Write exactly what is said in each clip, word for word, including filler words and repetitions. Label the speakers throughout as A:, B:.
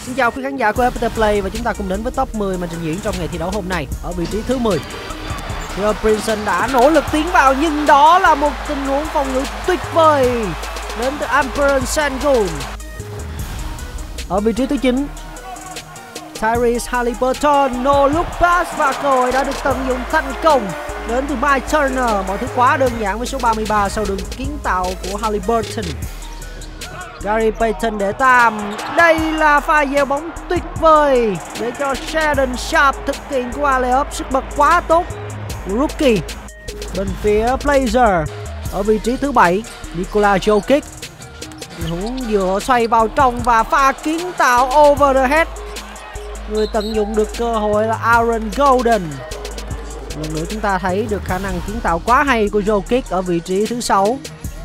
A: Xin chào quý khán giả của ép pê tê Play và chúng ta cùng đến với top mười mà trình diễn trong ngày thi đấu hôm nay. Ở vị trí thứ mười, Theo Princeton đã nỗ lực tiến vào nhưng đó là một tình huống phòng ngự tuyệt vời đến từ Alperen Sengun. Ở vị trí thứ chín, Tyrese Haliburton no look pass và cơ hội đã được tận dụng thành công đến từ Mike Turner. Mọi thứ quá đơn giản với số ba mươi ba sau đường kiến tạo của Haliburton. Gary Payton để tam. Đây là pha gieo bóng tuyệt vời để cho Sheldon Sharp thực hiện qua layup sức bật quá tốt của rookie. Bên phía Blazers, ở vị trí thứ bảy, Nikola Jokic huống vừa xoay vào trong và pha kiến tạo over the head. Người tận dụng được cơ hội là Aaron Golden. Lần nữa chúng ta thấy được khả năng kiến tạo quá hay của Jokic ở vị trí thứ sáu.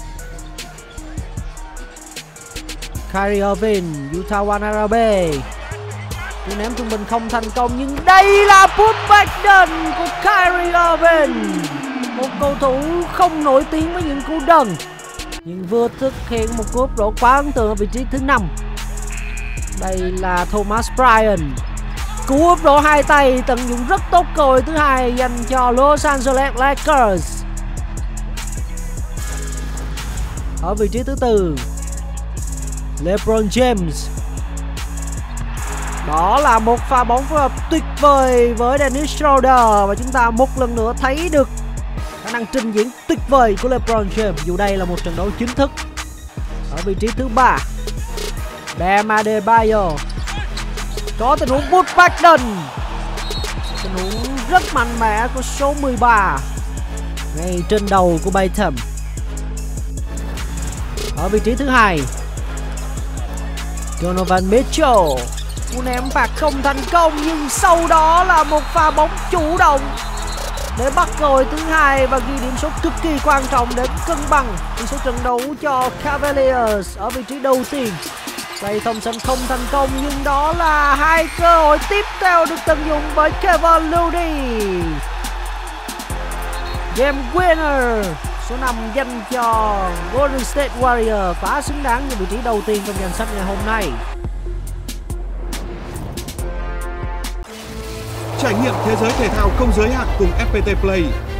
A: Kyrie Irving, Utah Watanabe. Cú ném trung bình không thành công nhưng đây là putback dunk của Kyrie Irving. Một cầu thủ không nổi tiếng với những cú dunk nhưng vừa thực hiện một cú úp rổ quá ấn tượng ở vị trí thứ năm. Đây là Thomas Bryant. Cú úp rổ hai tay tận dụng rất tốt cơ hội thứ hai dành cho Los Angeles Lakers. Ở vị trí thứ tư, LeBron James. Đó là một pha bóng phối hợp tuyệt vời với Dennis Schroeder và chúng ta một lần nữa thấy được khả năng trình diễn tuyệt vời của LeBron James dù đây là một trận đấu chính thức. Ở vị trí thứ ba, Bam Adebayo. Có tình huống putback dunk. Tình huống rất mạnh mẽ của số mười ba ngay trên đầu của Batum. Ở vị trí thứ hai, Donovan Mitchell. Cú ném phạt không thành công nhưng sau đó là một pha bóng chủ động để bắt cơ hội thứ hai và ghi điểm số cực kỳ quan trọng để cân bằng tỷ số trận đấu cho Cavaliers. Ở vị trí đầu tiên, Klay Thompson không thành công nhưng đó là hai cơ hội tiếp theo được tận dụng bởi Kevin Looney. Game winner số năm dành cho Golden State Warriors, quá xứng đáng với vị trí đầu tiên trong danh sách ngày hôm nay.
B: Trải nghiệm thế giới thể thao không giới hạn cùng ép pê tê Play.